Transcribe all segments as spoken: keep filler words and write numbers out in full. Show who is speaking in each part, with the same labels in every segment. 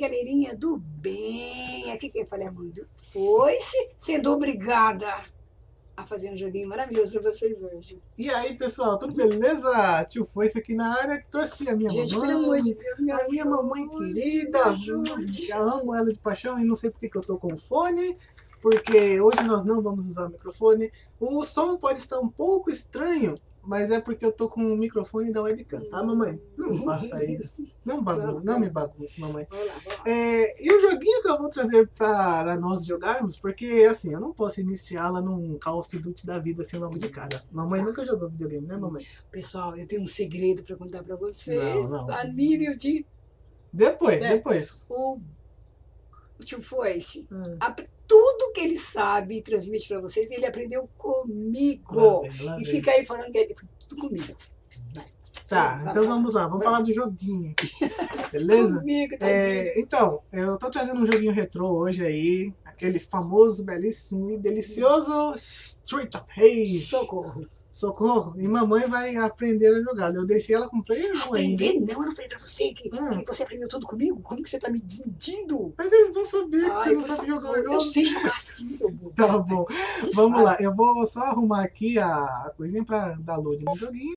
Speaker 1: galerinha do bem. Aqui quem fala é a mãe do Foice, sendo obrigada a fazer um joguinho maravilhoso para vocês hoje.
Speaker 2: E aí, pessoal, tudo beleza? Tio Foice aqui na área, que trouxe a minha
Speaker 1: Gente,
Speaker 2: mamãe.
Speaker 1: pelo amor de Deus, me
Speaker 2: a minha
Speaker 1: ajude,
Speaker 2: mamãe querida.
Speaker 1: me ajude.
Speaker 2: Eu amo ela de paixão e não sei porque que eu tô com fone, porque hoje nós não vamos usar o microfone. O som pode estar um pouco estranho, mas é porque eu tô com o microfone da webcam, tá, mamãe? Não faça isso. Não, bagun não me bagunce, mamãe.
Speaker 1: Vamos lá, vamos lá.
Speaker 2: É, e o joguinho que eu vou trazer para nós jogarmos, porque assim, eu não posso iniciá-la num Call of Duty da vida assim logo de cara. Mamãe nunca jogou videogame, né, mamãe?
Speaker 1: Pessoal, eu tenho um segredo para contar para vocês.
Speaker 2: Não, não.
Speaker 1: A nível de...
Speaker 2: Depois,
Speaker 1: É.
Speaker 2: depois.
Speaker 1: O, o Tio Foice,
Speaker 2: Hum.
Speaker 1: a- tudo que ele sabe e transmite para vocês, ele aprendeu comigo.
Speaker 2: Lá vem, lá
Speaker 1: E
Speaker 2: vem.
Speaker 1: fica aí falando que é tudo comigo. Vai.
Speaker 2: Tá,
Speaker 1: Vai,
Speaker 2: então
Speaker 1: vai,
Speaker 2: vamos lá, vamos
Speaker 1: vai.
Speaker 2: falar do joguinho aqui. Beleza?
Speaker 1: Comigo, tadinho.
Speaker 2: É, então, eu tô trazendo um joguinho retrô hoje aí, aquele famoso, belíssimo e delicioso Street of Rage.
Speaker 1: Socorro.
Speaker 2: Socorro. E mamãe vai aprender a jogar. Eu deixei ela com player um ainda.
Speaker 1: Aprender? Não, eu não falei pra você que,
Speaker 2: Hum.
Speaker 1: que você aprendeu tudo comigo? Como que você tá me desmentindo?
Speaker 2: Mas eles vão saber que
Speaker 1: Ai,
Speaker 2: você não
Speaker 1: por
Speaker 2: sabe
Speaker 1: favor,
Speaker 2: jogar o jogo.
Speaker 1: eu sei jogar assim, seu burro.
Speaker 2: Tá bom.
Speaker 1: Disfarce.
Speaker 2: Vamos lá, eu vou só arrumar aqui a, a coisinha pra dar load no joguinho.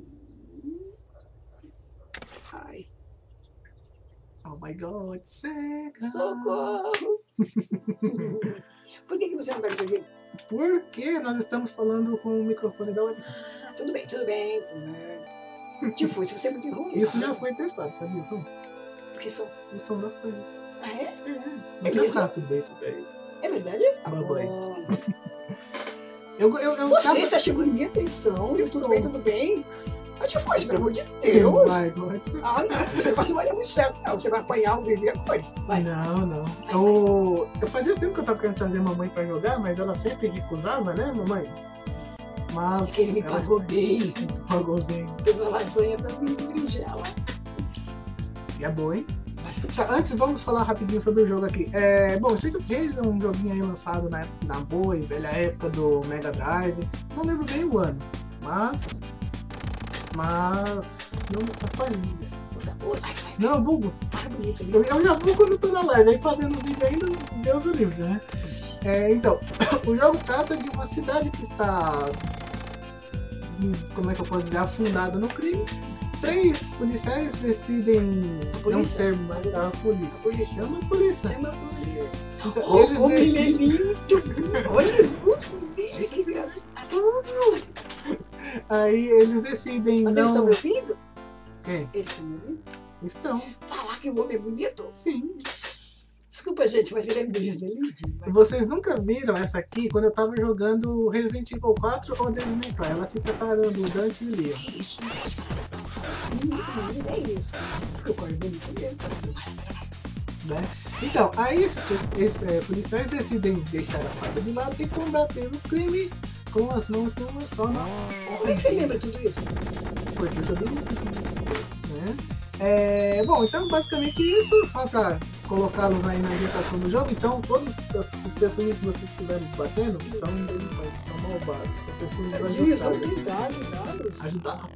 Speaker 1: Ai,
Speaker 2: Oh my god, sexy.
Speaker 1: socorro. Por que, que você não vai jogar?
Speaker 2: Porque nós estamos falando com o microfone da web.
Speaker 1: Ah, tudo bem, tudo bem. Te foi, se você é muito ruim.
Speaker 2: Isso já foi testado, sabia? O som,
Speaker 1: Que som?
Speaker 2: o som das coisas.
Speaker 1: Ah, é?
Speaker 2: Não
Speaker 1: É
Speaker 2: já
Speaker 1: mesmo?
Speaker 2: tá tudo bem, tudo bem.
Speaker 1: É verdade? Tá
Speaker 2: Mamãe.
Speaker 1: bom.
Speaker 2: Eu, eu, eu
Speaker 1: Você
Speaker 2: tava...
Speaker 1: está chamando minha atenção. Eu, tudo bem, tudo bem. Ah, te foi, pelo amor de Deus.
Speaker 2: Vai, vai.
Speaker 1: Ah, não. Esse negócio não vai dar muito certo, não. Você vai apanhar o viver a coisa. Vai.
Speaker 2: Não, não. Eu, eu fazia tempo que eu tava querendo trazer a mamãe pra jogar, mas ela sempre recusava, né, mamãe? Mas
Speaker 1: Porque ele me
Speaker 2: ela
Speaker 1: pagou bem.
Speaker 2: pagou bem.
Speaker 1: Fez uma lasanha pra mim de berinjela.
Speaker 2: E é boa, hein? Tá, antes, vamos falar rapidinho sobre o jogo aqui. É, bom, Street of Rage é um joguinho aí lançado na, na boa e velha época do Mega Drive. Não lembro bem o ano, mas... Mas... Não tá fazendo.
Speaker 1: Vai, vai,
Speaker 2: Não, eu bugo.
Speaker 1: vai bonito.
Speaker 2: Eu, eu já bugo quando eu tô na live. Aí fazendo vídeo ainda, Deus o livre, né? É, então, o jogo trata de uma cidade que está... Como é que eu posso dizer? Afundada no crime. Três policiais decidem não
Speaker 1: polícia?
Speaker 2: ser mais a polícia.
Speaker 1: A polícia.
Speaker 2: Chama a polícia.
Speaker 1: Chama a polícia.
Speaker 2: Então,
Speaker 1: Oh,
Speaker 2: eles
Speaker 1: como ele é
Speaker 2: decidem...
Speaker 1: lindo! Olha os músculos dele, que engraçado!
Speaker 2: Aí eles decidem
Speaker 1: Mas
Speaker 2: não...
Speaker 1: eles estão me ouvindo?
Speaker 2: Quem?
Speaker 1: Eles estão me ouvindo?
Speaker 2: Estão.
Speaker 1: Falar que o homem é bonito?
Speaker 2: Sim.
Speaker 1: Desculpa, gente, mas ele é mesmo, é lindinho. Vai.
Speaker 2: Vocês nunca viram essa aqui quando eu tava jogando Resident Evil quatro ou Devil May Cry. Ela fica tarando o Dante e o Leon.
Speaker 1: É isso mesmo, vocês estão falando assim, muito bonito, é isso. Fica o corpo bonito mesmo, sabe?
Speaker 2: Né? Então, aí esses, três- esses é, policiais decidem deixar a faca de lado e combater o crime com as mãos numa só. Na...
Speaker 1: Como é que você lembra tudo isso?
Speaker 2: Porque eu joguei muito, né? É, bom, então basicamente isso, só pra colocá-los aí na ambientação do jogo. Então, todos os, os personagens que vocês estiverem batendo são delinquentes, são malvados, são pessoas
Speaker 1: Tadinhos, vamos
Speaker 2: desajustadas.
Speaker 1: tentar ajudá-los.
Speaker 2: Ajudar.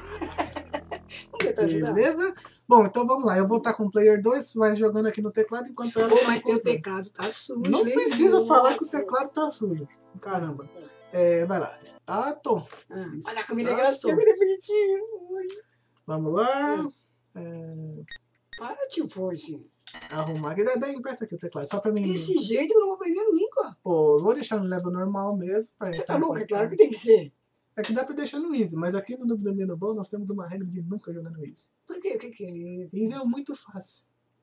Speaker 1: Vamos tentar ajudar.
Speaker 2: Beleza? Bom, então vamos lá. Eu vou estar com o player dois, mas jogando aqui no teclado enquanto ela.
Speaker 1: Pô,
Speaker 2: tá
Speaker 1: mas
Speaker 2: no
Speaker 1: teu
Speaker 2: controle.
Speaker 1: teclado tá sujo.
Speaker 2: Não
Speaker 1: hein?
Speaker 2: precisa falar que o
Speaker 1: Nossa.
Speaker 2: teclado tá sujo. Caramba. É, vai lá. Stato.
Speaker 1: Ah,
Speaker 2: Isso.
Speaker 1: olha como ele é
Speaker 2: Ah,
Speaker 1: engraçado,
Speaker 2: tô.
Speaker 1: como ele é bonitinho. Oi.
Speaker 2: Vamos lá. É,
Speaker 1: Para, tio Foice.
Speaker 2: arrumar aqui. Daí empresta aqui o teclado. Só pra mim.
Speaker 1: Desse jeito eu não vou aprender nunca.
Speaker 2: Pô, vou deixar no level normal mesmo. pra
Speaker 1: Você
Speaker 2: gente
Speaker 1: tá
Speaker 2: não
Speaker 1: louco? É
Speaker 2: pode-
Speaker 1: claro que tem que ser.
Speaker 2: É que dá pra deixar no easy, mas aqui no Domínio Bom nós temos uma regra de nunca jogar no easy.
Speaker 1: Por quê? O que que é isso?
Speaker 2: Easy é muito fácil.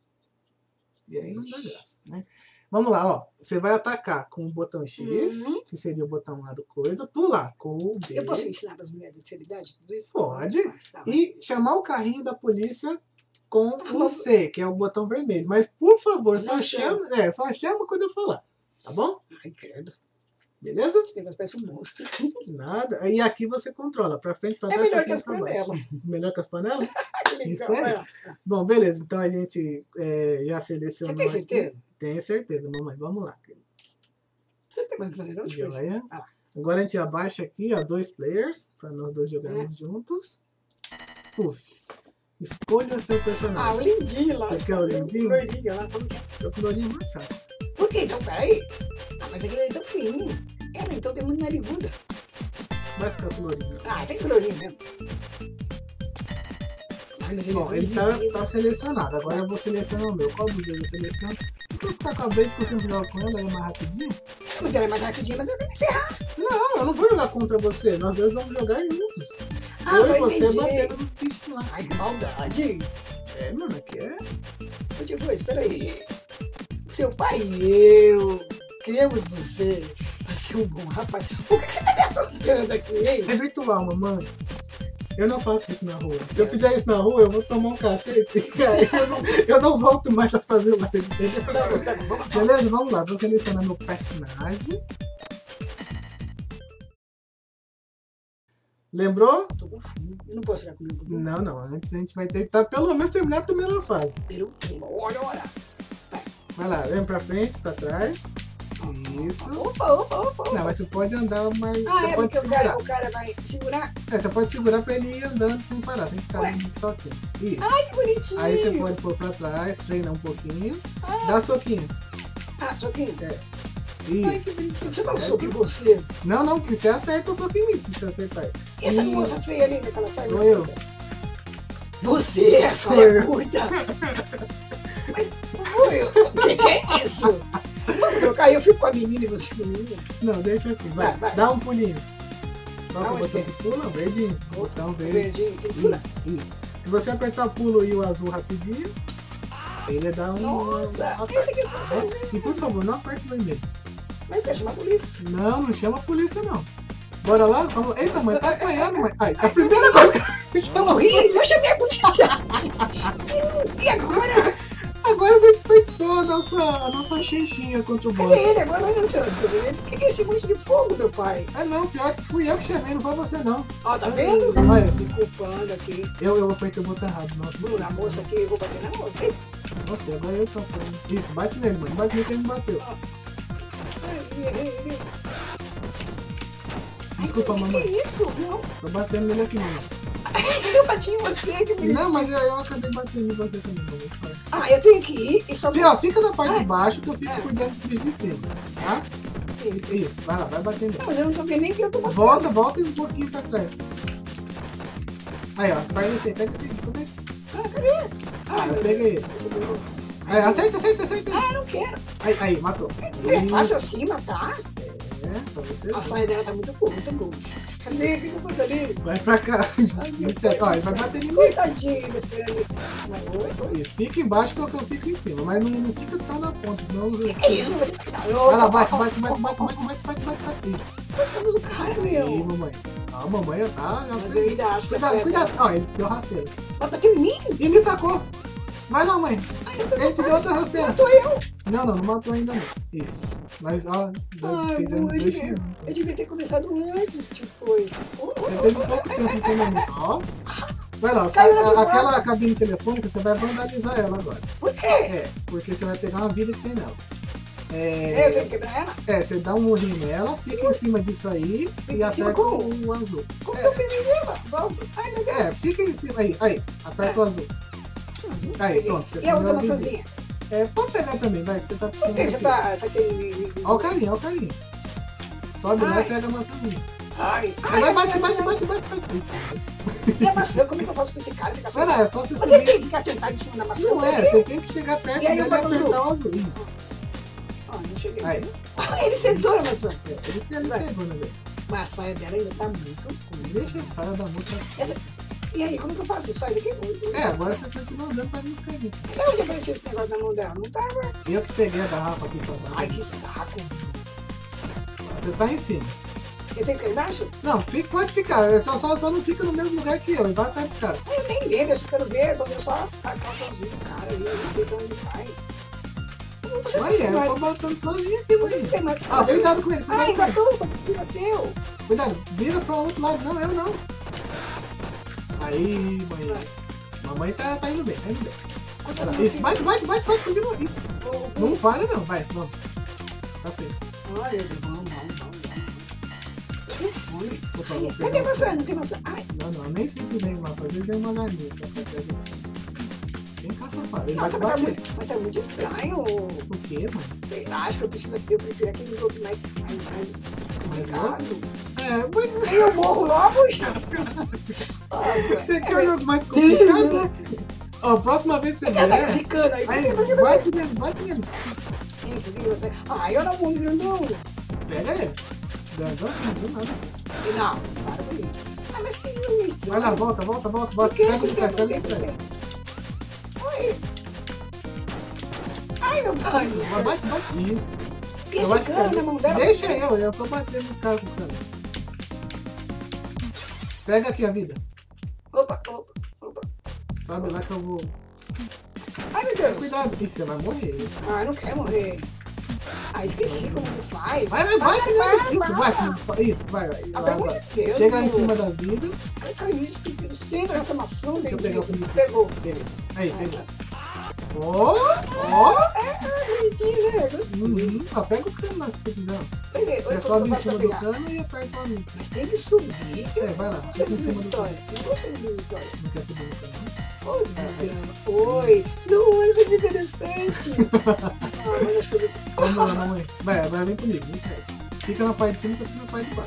Speaker 2: E aí não dá graça, né? Vamos lá, ó. Você vai atacar com o botão X,
Speaker 1: Uhum.
Speaker 2: que seria o botão lá do coisa, pular com o B.
Speaker 1: Eu posso ensinar para as mulheres de seriedade tudo isso?
Speaker 2: Pode.
Speaker 1: Tá, vai.
Speaker 2: E chamar o carrinho da polícia com o
Speaker 1: Mas-
Speaker 2: C, que é o botão vermelho. Mas, por favor, só
Speaker 1: Não
Speaker 2: chama, é, só chama quando eu falar. Tá bom?
Speaker 1: Ai, credo.
Speaker 2: Beleza?
Speaker 1: Esse negócio parece um monstro.
Speaker 2: Nada. E aqui você controla. Pra frente, pra
Speaker 1: É
Speaker 2: trás,
Speaker 1: melhor
Speaker 2: pra
Speaker 1: que as
Speaker 2: cima, pra baixo.
Speaker 1: panelas.
Speaker 2: Melhor que as panelas?
Speaker 1: Que legal.
Speaker 2: Isso aí.
Speaker 1: Vai lá.
Speaker 2: Bom, beleza. Então a gente é, já selecionou.
Speaker 1: Você tem
Speaker 2: aqui.
Speaker 1: certeza?
Speaker 2: Tenho certeza, mamãe. Vamos lá.
Speaker 1: Você não tem mais o que fazer, não? Tio Foice?
Speaker 2: Joia.
Speaker 1: Ah lá.
Speaker 2: Agora a gente abaixa aqui, ó, dois players, para nós dois jogarmos juntos. Puf. Escolha seu
Speaker 1: Ah, o
Speaker 2: personagem.
Speaker 1: lindinho lá.
Speaker 2: Você quer o lindinho?
Speaker 1: O loirinho lá. Como que é?
Speaker 2: Eu com o Lourinho mais fraco.
Speaker 1: Por quê? Então, peraí. Ah, mas aquele é tão fininho. Ela, então, tem muito nariguda.
Speaker 2: Vai ficar com o Lourinho.
Speaker 1: Ah, tem que florinho mesmo. Ai, mas ele
Speaker 2: Bom,
Speaker 1: é
Speaker 2: ele tá,
Speaker 1: exibido.
Speaker 2: tá selecionado. Agora eu vou selecionar o meu. Qual dos dois eu seleciono? Eu vou ficar com a Blaze, que eu sempre jogo com ela, ela é mais rapidinho.
Speaker 1: Mas ela é mais rapidinha, mas eu tenho que ferrar.
Speaker 2: Não, eu não vou jogar contra você. Nós dois vamos jogar juntos.
Speaker 1: Ah,
Speaker 2: eu e
Speaker 1: eu
Speaker 2: você
Speaker 1: entendi.
Speaker 2: batendo nos bichos lá.
Speaker 1: Ai, que maldade.
Speaker 2: É, mano, aqui é.
Speaker 1: Ô, tipo, espera aí. Seu pai e eu criamos você pra ser um bom rapaz. O que que você tá me aprontando aqui, hein?
Speaker 2: É virtual, mamãe. Eu não faço isso na rua. Se eu fizer isso na rua, eu vou tomar um cacete. E aí eu não, eu não volto mais a fazer live, entendeu?
Speaker 1: Tá bom, tá bom, vamos lá.
Speaker 2: Beleza, vamos lá. Vou selecionar meu personagem. Lembrou?
Speaker 1: Tô com fome. Eu não posso jogar comigo.
Speaker 2: Não, não. Antes a gente vai ter que tá, pelo menos terminar a primeira fase.
Speaker 1: Pelo tempo. Olha, olha.
Speaker 2: Vai lá, vem pra frente, pra trás. Isso.
Speaker 1: Opa, opa, opa.
Speaker 2: Não, mas você pode andar mais.
Speaker 1: Ah,
Speaker 2: você
Speaker 1: é
Speaker 2: pode
Speaker 1: porque o
Speaker 2: segurar.
Speaker 1: cara, o cara vai segurar.
Speaker 2: É, você pode segurar pra ele ir andando sem parar, sem ficar
Speaker 1: Ué.
Speaker 2: dando toquinho. Isso.
Speaker 1: Ai, que bonitinho.
Speaker 2: Aí você pode pôr pra trás, treina um pouquinho.
Speaker 1: Ah.
Speaker 2: Dá soquinho.
Speaker 1: Ah, soquinho.
Speaker 2: É.
Speaker 1: Ai, que
Speaker 2: Isso.
Speaker 1: bonitinho. Deixa eu dar um soco em você.
Speaker 2: Não, não, que você acerta o soquinho em mim, se você acertar.
Speaker 1: E essa
Speaker 2: Ih,
Speaker 1: moça feia ali, daquela saia?
Speaker 2: Sou eu.
Speaker 1: Você, a
Speaker 2: Sou
Speaker 1: saia
Speaker 2: eu.
Speaker 1: curta. Mas, oi, o que, que é isso? Vamos trocar, eu fico com a menina e você com a menina.
Speaker 2: Não, deixa assim, vai.
Speaker 1: Vai, vai.
Speaker 2: Dá um pulinho. Qual que é o
Speaker 1: Aonde
Speaker 2: botão
Speaker 1: que
Speaker 2: que pula? Verdinho. Botão verde.
Speaker 1: Verdinho, tem que pular.
Speaker 2: Isso, isso. Se você apertar pulo e o azul rapidinho, ele dá um.
Speaker 1: Nossa,
Speaker 2: um
Speaker 1: ele que
Speaker 2: aperto. E por favor, não aperte o vermelho.
Speaker 1: Mas quer chamar a polícia.
Speaker 2: Não, não chama a polícia não. Bora lá? Vamos. Eita, mãe, tá apanhando, mãe. Ai, a primeira coisa que eu
Speaker 1: Eu morri, eu chamei a polícia. E agora?
Speaker 2: Agora você desperdiçou a nossa, a nossa xixinha contra o
Speaker 1: Cadê
Speaker 2: boss.
Speaker 1: ele? Agora eu não sei o que que é esse monte de fogo, meu pai?
Speaker 2: Ah não, pior que fui eu que chamei, não foi você não.
Speaker 1: Ó, tá vendo?
Speaker 2: Olha,
Speaker 1: Me culpando aqui.
Speaker 2: eu, eu apertei o botão errado. Nossa,
Speaker 1: Bruno, a moça aqui, eu vou bater na moça. Ai,
Speaker 2: Nossa, agora eu tô apanhando. Isso, bate nele, mano. Bate nele que ele me bateu.
Speaker 1: ai, ai, ai.
Speaker 2: Desculpa,
Speaker 1: O que
Speaker 2: mamãe.
Speaker 1: que é isso? Não.
Speaker 2: Tô batendo nele aqui, mamãe.
Speaker 1: Eu bati em você, que bonitinho.
Speaker 2: Não, mas eu, eu acabei batendo em você também, mamãe. Só.
Speaker 1: Ah, eu tenho que ir e só...
Speaker 2: Fih, ó, fica na parte
Speaker 1: Ai.
Speaker 2: de baixo que eu fico
Speaker 1: É.
Speaker 2: cuidando dos bichos de cima, tá?
Speaker 1: Sim.
Speaker 2: Isso, vai lá, vai bater nele.
Speaker 1: Não, mas eu não tô vendo nem que eu tô batendo.
Speaker 2: Volta, volta e um pouquinho pra trás. Aí, ó, pega esse aí, pega esse aí. Cadê?
Speaker 1: Ah, cadê?
Speaker 2: Ah, eu
Speaker 1: meu
Speaker 2: peguei ele.
Speaker 1: Deus, você pegou.
Speaker 2: Aí, acerta, acerta, acerta.
Speaker 1: Ah, não quero.
Speaker 2: Aí, aí, matou.
Speaker 1: É fácil assim matar?
Speaker 2: É, pra você.
Speaker 1: A saia dela tá muito boa, muito boa. Cadê? O que que eu faço ali?
Speaker 2: Vai pra cá.
Speaker 1: Ai, meu
Speaker 2: Isso aí,
Speaker 1: Deus
Speaker 2: ó,
Speaker 1: do
Speaker 2: ele vai
Speaker 1: céu.
Speaker 2: bater em mim.
Speaker 1: Coitadinho, espera ali. Vai, oi, oi.
Speaker 2: Isso, fica embaixo porque eu fico em cima, mas não, não fica tão na ponta, senão os.
Speaker 1: Que é isso? Não vai ter que matar.
Speaker 2: Vai lá, bate, bate, bate, bate, bate, bate, bate, bate, bate. Isso.
Speaker 1: Coitado do cara,
Speaker 2: Aí,
Speaker 1: meu.
Speaker 2: mamãe. Ah, mamãe já tá. Já
Speaker 1: Mas eu ainda acho que é
Speaker 2: Cuidado,
Speaker 1: certo.
Speaker 2: cuidado. Ó, ele deu rasteira.
Speaker 1: Mas bateu em mim?
Speaker 2: E me tacou. Vai lá, mãe.
Speaker 1: Ai, eu
Speaker 2: Ele te deu outra rasteira.
Speaker 1: Matou eu.
Speaker 2: Não, não, não matou ainda não. Isso. Mas, ó,
Speaker 1: Ai,
Speaker 2: fizemos
Speaker 1: mãe,
Speaker 2: dois x.
Speaker 1: eu devia ter começado antes, tipo coisa.
Speaker 2: Você teve um pouco tempo de treinamento. Ó. Vai lá,
Speaker 1: Caiu
Speaker 2: a-
Speaker 1: lá do
Speaker 2: a- aquela cabine telefônica, você vai vandalizar ela agora.
Speaker 1: Por quê?
Speaker 2: É, porque você vai pegar uma vida que tem nela.
Speaker 1: Eu tenho
Speaker 2: É,
Speaker 1: que quebrar ela?
Speaker 2: é, você dá um murrinho nela, fica em cima disso aí
Speaker 1: Fica
Speaker 2: e
Speaker 1: em cima
Speaker 2: aperta
Speaker 1: como?
Speaker 2: o azul.
Speaker 1: Como que eu fiz em cima? Volta. Ai, meu Deus.
Speaker 2: É, fica em cima aí, aí, aperta o azul. Aí,
Speaker 1: Peguei.
Speaker 2: pronto, você
Speaker 1: E a outra
Speaker 2: pegou a vida.
Speaker 1: maçãzinha?
Speaker 2: É, pode pegar também, vai, você tá
Speaker 1: Por
Speaker 2: precisando.
Speaker 1: que você
Speaker 2: aqui.
Speaker 1: tá, tá querendo...
Speaker 2: Ó o carinho, ó o carinho. Sobe lá
Speaker 1: Ai.
Speaker 2: e pega a maçãzinha.
Speaker 1: Ai,
Speaker 2: Aí
Speaker 1: ai,
Speaker 2: vai,
Speaker 1: ai,
Speaker 2: bate,
Speaker 1: ai,
Speaker 2: bate,
Speaker 1: ai.
Speaker 2: bate, bate, bate.
Speaker 1: E a maçã, como é que eu faço com esse cara ficar
Speaker 2: Vai lá,
Speaker 1: sentado?
Speaker 2: é só você
Speaker 1: Mas ele tem
Speaker 2: subir.
Speaker 1: que ficar sentado em cima da maçã?
Speaker 2: Não é,
Speaker 1: Por quê?
Speaker 2: você tem que chegar perto
Speaker 1: E aí
Speaker 2: dele
Speaker 1: eu
Speaker 2: e
Speaker 1: boto o
Speaker 2: apertar
Speaker 1: azul?
Speaker 2: o azul. Isso.
Speaker 1: Ah, não cheguei.
Speaker 2: Aí.
Speaker 1: Ah, ele sentou na maçã.
Speaker 2: É, ele, ele
Speaker 1: Vai.
Speaker 2: pegou, né, velho?
Speaker 1: Mas a saia dela ainda tá muito ruim.
Speaker 2: Deixa a saia da moça.
Speaker 1: Essa... E aí, como que eu faço? Eu saio daqui?
Speaker 2: É, agora você continua andando pra nos cair.
Speaker 1: Da onde apareceu esse negócio na mão dela? Não tava.
Speaker 2: Eu que peguei a garrafa aqui pra
Speaker 1: Ai,
Speaker 2: baixo.
Speaker 1: que saco.
Speaker 2: Você tá em cima.
Speaker 1: Eu tenho que ir embaixo?
Speaker 2: Não, fica, pode ficar. é Só, só, só não fica no mesmo lugar que eu. E vai atrás dos caras.
Speaker 1: Eu nem lembro, eu só quero ver. Eu tô vendo só as calças do cara ali. Eu não sei pra onde vai. Vocês
Speaker 2: Olha,
Speaker 1: têm
Speaker 2: eu
Speaker 1: mais.
Speaker 2: tô batendo sozinho aqui,
Speaker 1: Vocês
Speaker 2: mano.
Speaker 1: têm mais.
Speaker 2: Ah, cuidado com ele,
Speaker 1: Ai,
Speaker 2: cuidado com ele.
Speaker 1: bateu, me bateu.
Speaker 2: Cuidado, vira pro outro lado. Não, eu não. Aí, mãe. Mamãe tá, tá indo bem, tá indo bem. Vai lá. Isso, bate, bate, bate, bate, continua. Isso. Não para não, vai, vamos. Tá feito.
Speaker 1: Olha, vamos, vamos, vamos, vamos. tô com fome.
Speaker 2: Opa, vou
Speaker 1: Cadê
Speaker 2: pegar.
Speaker 1: maçã? Não tem maçã. Ai,
Speaker 2: Não, não, nem sempre vem maçã, às vezes vem uma galinha. Vem cá, safado. Ele vai
Speaker 1: nossa,
Speaker 2: te
Speaker 1: mas tá,
Speaker 2: bater.
Speaker 1: muito, mas tá muito estranho.
Speaker 2: Por quê, mano?
Speaker 1: Sei lá, acho que eu preciso eu prefiro aqueles outros mais, mais, mais complicados.
Speaker 2: É, mas
Speaker 1: Aí eu morro logo já.
Speaker 2: você quer um jogo mais complicado? Ó, próxima vez que você
Speaker 1: Cadê
Speaker 2: vier,
Speaker 1: esse cano aí?
Speaker 2: aí bate neles, bate neles.
Speaker 1: Ai, eu não vou me grandão.
Speaker 2: Pega ele. Grandão, assim, não deu nada.
Speaker 1: Não, para com isso. Ah, mas que não isso.
Speaker 2: Vai lá, volta, volta, volta, volta.
Speaker 1: Por quê?
Speaker 2: Pega
Speaker 1: Por
Speaker 2: de
Speaker 1: quê?
Speaker 2: trás,
Speaker 1: Por
Speaker 2: pega
Speaker 1: quê?
Speaker 2: de
Speaker 1: Por
Speaker 2: trás.
Speaker 1: quê? Ai. Ai, meu pai.
Speaker 2: Isso, vai, bate, bate. Isso.
Speaker 1: Tem
Speaker 2: Eu
Speaker 1: esse
Speaker 2: acho que
Speaker 1: cano na mão dela?
Speaker 2: Deixa eu, eu tô batendo nos caras com o cano. Pega aqui a vida.
Speaker 1: Opa, opa, opa.
Speaker 2: Sobe lá que eu vou.
Speaker 1: Ai, meu Deus.
Speaker 2: Cuidado, Ih, você vai morrer.
Speaker 1: Ah, não quero morrer. Ah, esqueci como que faz.
Speaker 2: Vai, vai, bate
Speaker 1: vai,
Speaker 2: neles.
Speaker 1: vai,
Speaker 2: Isso, vai. Isso, vai. vai.
Speaker 1: Ah,
Speaker 2: Lá,
Speaker 1: pelo amor
Speaker 2: vai.
Speaker 1: de Deus,
Speaker 2: Chega em
Speaker 1: meu.
Speaker 2: cima da vida.
Speaker 1: Ai, caiu isso, que no centro dessa maçã.
Speaker 2: Deixa eu pegar o primeiro.
Speaker 1: Pegou.
Speaker 2: Peguei. Aí, peguei. Ó, ó.
Speaker 1: É, bonitinho, né? Gostei.
Speaker 2: Uhum. Ó, pega o cano lá se você quiser.
Speaker 1: Peguei.
Speaker 2: Você
Speaker 1: Eu
Speaker 2: sobe em
Speaker 1: faço
Speaker 2: cima
Speaker 1: pra
Speaker 2: do
Speaker 1: pegar.
Speaker 2: cano e aperta o azul.
Speaker 1: Mas tem que subir.
Speaker 2: É, vai lá.
Speaker 1: Não gostei
Speaker 2: Fica em
Speaker 1: dessas
Speaker 2: cima do cano.
Speaker 1: histórias. Não gostei dessas histórias.
Speaker 2: Não quer subir no cano?
Speaker 1: Oi, desgrama. Oi. Não, isso é interessante. Ah, mas acho que eu vou...
Speaker 2: Vamos lá, mamãe. Vai, agora vem comigo, vem sério. Fica na parte de cima que eu fico na parte de baixo.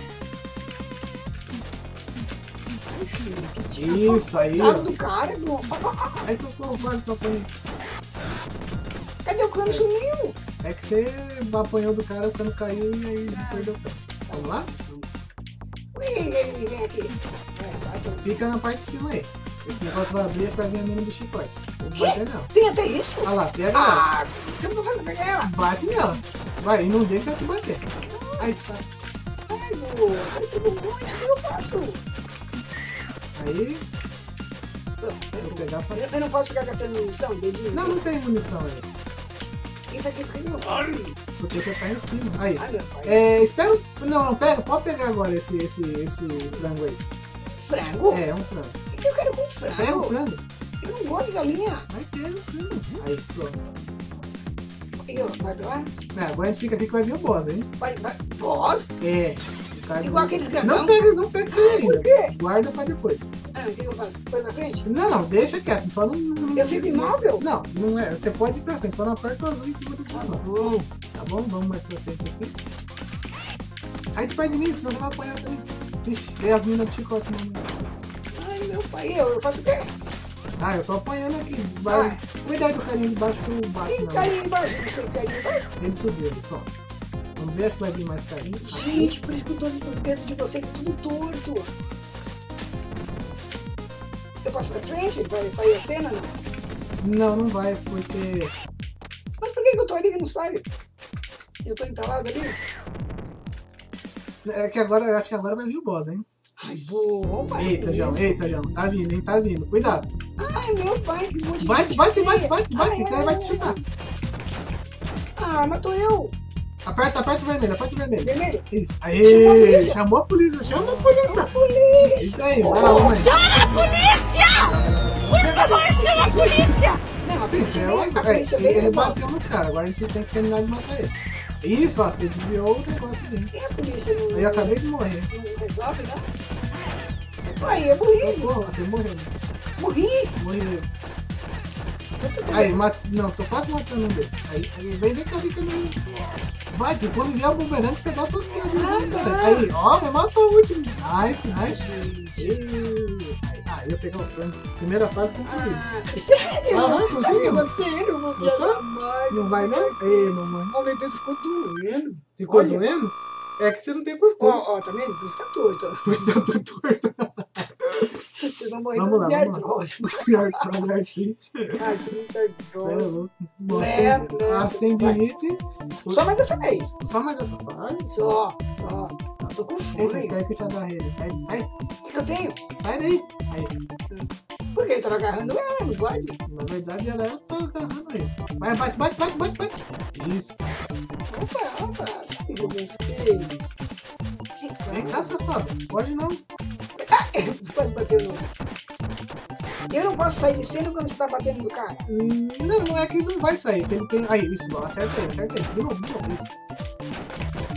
Speaker 1: Ai, filho, que tiro.
Speaker 2: Isso aí,
Speaker 1: Lado
Speaker 2: ó.
Speaker 1: do cara, do...
Speaker 2: Aí socorro quase que eu apanhei.
Speaker 1: Cadê o cano? Sumiu.
Speaker 2: É que você apanhou do cara, o cano caiu e aí perdeu o cano. Vamos lá?
Speaker 1: Ui, vem, vem aqui. É, vai, tem...
Speaker 2: Fica na parte de cima aí. Esse negócio vai abrir, acho que vai vir a mina do chicote. Não bater não.
Speaker 1: Tem até isso?
Speaker 2: Olha lá, pega ela.
Speaker 1: Ah, o que eu tô fazendo? Pegar ela.
Speaker 2: Bate nela. Vai, e não deixa ela te bater. Aí sai.
Speaker 1: Ai, vô, eu tô com muito, o que eu faço?
Speaker 2: Aí,
Speaker 1: Eu,
Speaker 2: vou pegar pra...
Speaker 1: eu não posso ficar gastando munição, dedinho?
Speaker 2: Não, não tem munição aí.
Speaker 1: Isso aqui fica enorme.
Speaker 2: Porque você tá em cima. Aí.
Speaker 1: Ai, meu pai.
Speaker 2: É, espera. Não, não, pega, pode pegar agora esse, esse, esse frango aí.
Speaker 1: Frango?
Speaker 2: É, é um frango.
Speaker 1: O que eu quero com frango?
Speaker 2: Pega o frango.
Speaker 1: Eu não gosto de galinha.
Speaker 2: Vai ter o frango. Aí, pronto.
Speaker 1: E ó, vai pra lá?
Speaker 2: É, agora a gente fica aqui que vai vir o boss, hein?
Speaker 1: Vai, vai. Voz?
Speaker 2: É. o cara
Speaker 1: Igual
Speaker 2: não-
Speaker 1: aqueles grandão?
Speaker 2: Não pega, não pega isso aí
Speaker 1: Por
Speaker 2: ainda.
Speaker 1: quê?
Speaker 2: Guarda pra depois.
Speaker 1: Ah, o que eu faço? Foi pra frente?
Speaker 2: Não, não, deixa quieto. Só não. não
Speaker 1: Eu fico imóvel?
Speaker 2: Não, não é. Você pode ir pra frente, só não aperta o azul em cima desse
Speaker 1: Tá
Speaker 2: negócio.
Speaker 1: bom.
Speaker 2: Tá bom? Vamos mais pra frente aqui. Sai de perto de mim, senão você vai apanhar também. Ixi, veio as minas de chicote, mamãe.
Speaker 1: Ai, meu pai, eu, eu faço o quê?
Speaker 2: Ah, eu tô apanhando aqui.
Speaker 1: Vai.
Speaker 2: Vai. Cuidado com o carinha de baixo que eu bato
Speaker 1: Quem
Speaker 2: na
Speaker 1: tá aí embaixo? Você tá aí embaixo?
Speaker 2: Ele subiu ali, pronto. Vamos ver se vai vir mais carinho.
Speaker 1: Gente, por isso que eu tô dentro de vocês tudo torto. Eu passo pra frente? Vai sair a cena, não?
Speaker 2: Não, não vai, porque.
Speaker 1: Mas por que que eu tô ali e não saio? Eu tô entalado ali?
Speaker 2: É que agora, eu acho que agora vai vir o boss, hein?
Speaker 1: Ai, boa, pai.
Speaker 2: Eita, João, eita, João. Tá vindo, hein? Tá vindo. Cuidado.
Speaker 1: Ai, meu pai, que monte de
Speaker 2: Bate,
Speaker 1: gente
Speaker 2: bate,
Speaker 1: feia.
Speaker 2: bate, bate, bate.
Speaker 1: Ai,
Speaker 2: O cara
Speaker 1: ai,
Speaker 2: vai te
Speaker 1: ai.
Speaker 2: chutar.
Speaker 1: Ah, matou eu.
Speaker 2: Aperta, aperta o vermelho, aperta o vermelho.
Speaker 1: Vermelho.
Speaker 2: Isso.
Speaker 1: Chamou a
Speaker 2: Aê!
Speaker 1: polícia.
Speaker 2: Chamou a polícia, chama a polícia.
Speaker 1: Polícia.
Speaker 2: Isso aí, vai lá, mamãe.
Speaker 3: Chama a polícia! Por favor, chama a polícia!
Speaker 1: Não, a
Speaker 2: Sim,
Speaker 1: polícia
Speaker 2: é
Speaker 1: veio,
Speaker 2: outro.
Speaker 1: a
Speaker 2: É,
Speaker 1: polícia
Speaker 2: ele,
Speaker 1: veio.
Speaker 2: ele
Speaker 1: eu falo,
Speaker 2: bateu nos caras, agora a gente tem que terminar de matar ele. Isso, ó, você desviou o negócio ali.
Speaker 1: E a polícia não,
Speaker 2: Aí eu acabei de morrer.
Speaker 1: não resolve, não? Ai, eu morri.
Speaker 2: Socorro, você morreu.
Speaker 1: Morri.
Speaker 2: Morreu. Aí, mat... não, tô quase matando um deles. Aí, aí vem, vem cá, vem cá. Vai, tipo, quando vier o bumerangue, você dá sua queda.
Speaker 1: Ah, tá.
Speaker 2: Aí, ó, vai matar o último. Nice, nice. Aí, ah, eu ia pegar o frango. Primeira fase concluída.
Speaker 1: Ah, sério?
Speaker 2: Aham,
Speaker 1: Sabe, eu
Speaker 2: conseguimos.
Speaker 1: gostei, não vou
Speaker 2: Gostou?
Speaker 1: falar mais.
Speaker 2: Não vai, não? Ei, mamãe.
Speaker 1: Oh, meu Deus, ficou doendo.
Speaker 2: Ficou
Speaker 1: Olha.
Speaker 2: doendo? É que você não tem
Speaker 1: Ó,
Speaker 2: costume.
Speaker 1: ó, tá vendo? Por isso tá torto.
Speaker 2: Por isso tá tudo torto.
Speaker 1: Vocês vão morrer
Speaker 2: Vamos
Speaker 1: tudo
Speaker 2: lá,
Speaker 1: de
Speaker 2: vamos lá.
Speaker 1: artrose.
Speaker 2: Pior que as artrite.
Speaker 1: Ai, que muita
Speaker 2: Você é
Speaker 1: artrose.
Speaker 2: louco. Bom,
Speaker 1: Leva,
Speaker 2: tem-
Speaker 1: leva.
Speaker 2: As tendinite.
Speaker 1: Só mais essa vez.
Speaker 2: Só mais essa fase.
Speaker 1: Só, só. Tô com
Speaker 2: Eita,
Speaker 1: fome.
Speaker 2: quer que eu te agarre ele. Sai, sai,
Speaker 1: O que que eu tenho?
Speaker 2: sai daí. Aí.
Speaker 1: Porque ele tava agarrando ela, não pode?
Speaker 2: Na verdade era eu que tô agarrando ele. Vai, bate, bate, bate, bate, bate. Isso.
Speaker 1: Opa, opa, sabe que eu gostei?
Speaker 2: Vem cá, safado. Pode não.
Speaker 1: Ah, eu quase bateu no... Eu não posso sair de cena quando você tá batendo no cara.
Speaker 2: Hum, Não, não é que não vai sair. Que ele tem. Aí, isso, acerta ele, acerta ele. De novo, de novo. Isso.